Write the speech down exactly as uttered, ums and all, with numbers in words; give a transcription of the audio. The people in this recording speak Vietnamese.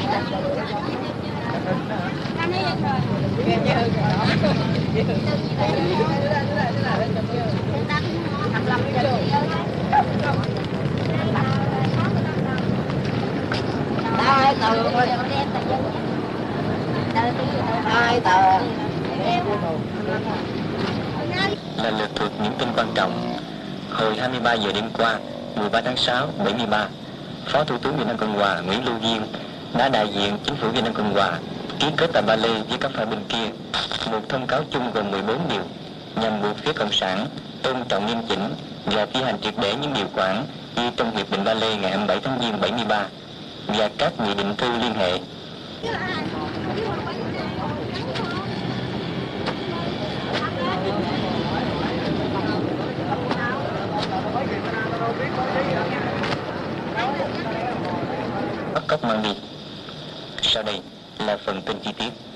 Là lượt thuộc những tin quan trọng. Hồi hai mươi ba giờ đêm qua, mười ba tháng sáu bảy mươi ba, Phó Thủ tướng Việt Nam Cộng hòa Nguyễn Lưu Diên đã đại diện chính phủ Việt Nam Cộng hòa ký kết tại Ba Lê với các phe bên kia một thông cáo chung gồm mười bốn điều nhằm buộc phía Cộng sản tôn trọng nghiêm chỉnh và thi hành triệt để những điều khoản ghi trong Hiệp định Ba Lê ngày hai mươi bảy tháng Giêng bảy mươi ba và các nghị định thư liên hệ. Bắt cóc mang đi. Sau đây là phần tin chi tiết.